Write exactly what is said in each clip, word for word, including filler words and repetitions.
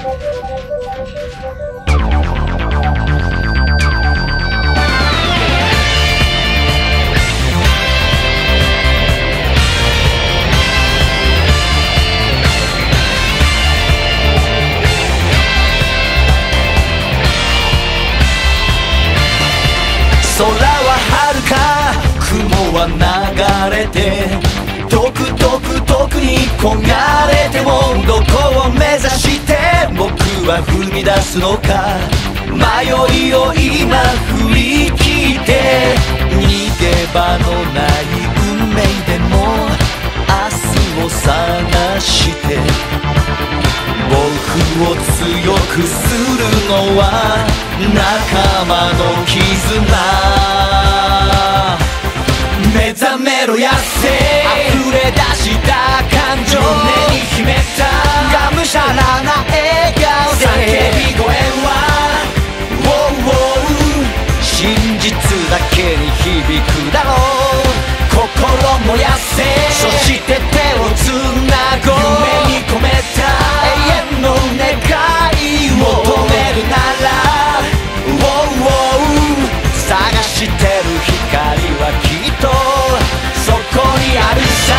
空は遥か雲は流れて遠く遠く遠くに焦がれてもどこを目指して僕は踏み出すのか迷いを今振り切って逃げ場のない運命でも明日を探して僕を強くするのは仲間の絆目覚めろやせ溢れ出した感情胸に秘めたがむしゃらな笑顔で叫び声は Wow, wow 真実だけに響くだろう心燃やせそして手をつなごう夢に込めた永遠の願いを求めるなら Wow, wow 探してる光はきっとそこにあるさ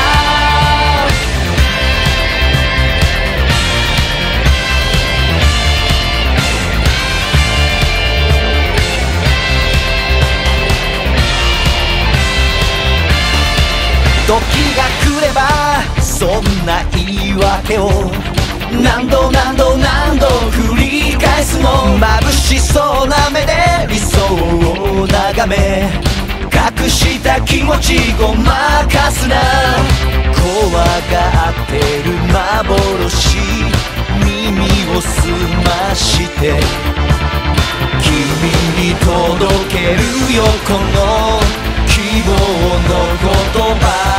時が来ればそんな言い訳を何度何度何度繰り返すの眩しそうな目で理想を眺め隠した気持ちごまかすな怖がってる幻耳を澄まして君に届けるよこの希望の言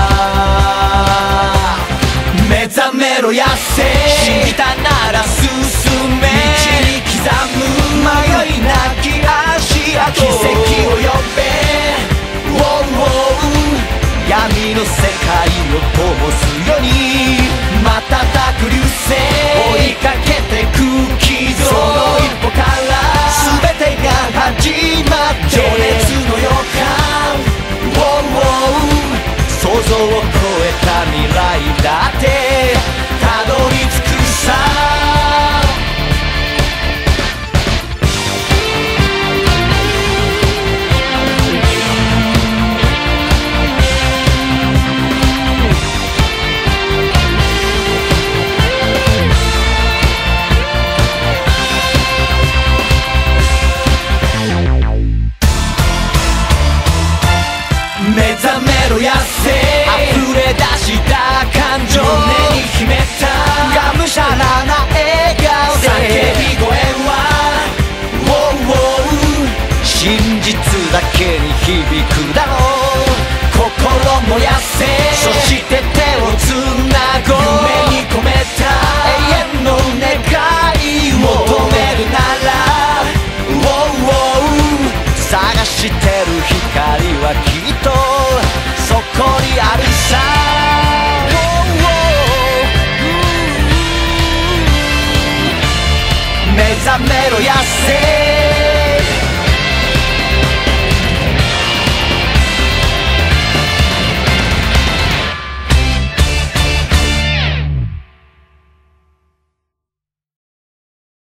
葉目覚めろやせ信じたなら進め道に刻む迷いなき足跡奇跡を呼べ Wow, wow 闇の世界を灯すように瞬く流星追いかけてく軌道その一歩から全てが始まって情熱の予感 Wow, wow 想像を超えた未来だってたどり着くさ目覚めろやせ溢れ出した感情胸に秘めたがむしゃらな笑顔で叫び声は Wow, wow 真実だけに響くだろう心燃やせそして手をつなごう夢に込めた永遠の願いを求めるなら Wow, wow 探してる光はきっとそこにあるさ目覚めろやせ